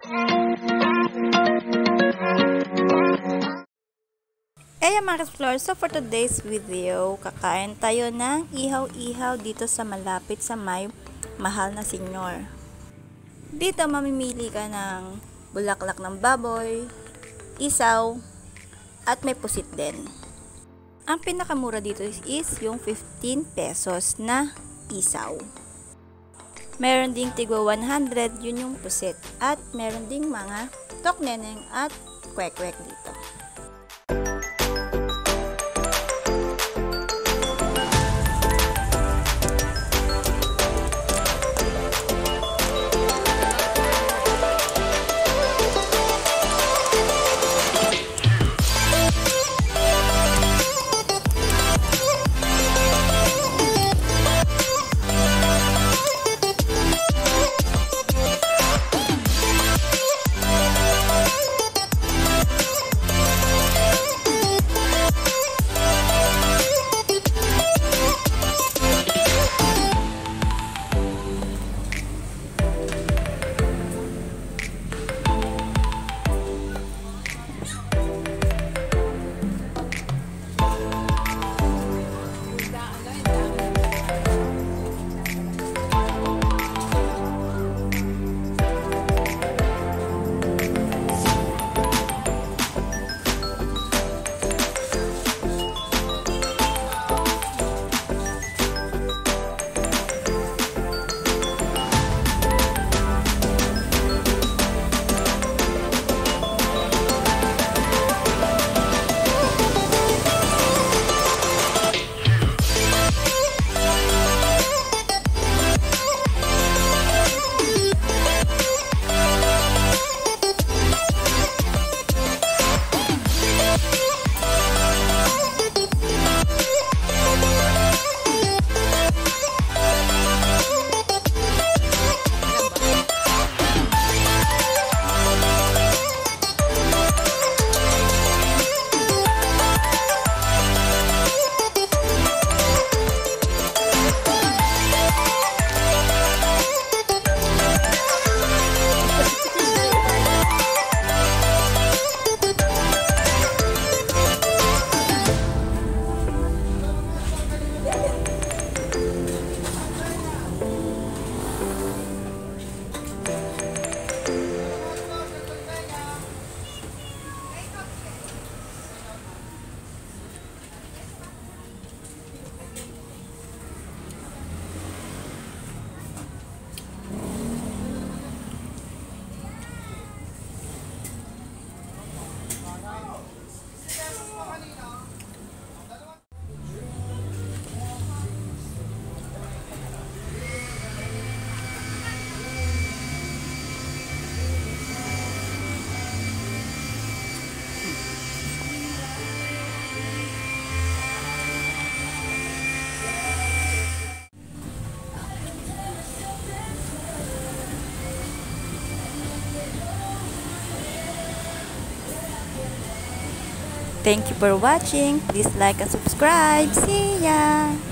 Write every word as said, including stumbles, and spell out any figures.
Kaya mga explore, so for today's video, kakain tayo ng ihaw-ihaw dito sa malapit sa may Mahal na Señor. Dito mamimili ka ng bulaklak ng baboy, isaw, at may pusit din. Ang pinakamura dito is, is yung fifteen pesos na isaw. Meron ding tigwa one hundred, yun yung pusit. At meron ding mga tokneneng at kwek-kwek dito. Thank you for watching. Please like and subscribe. See ya!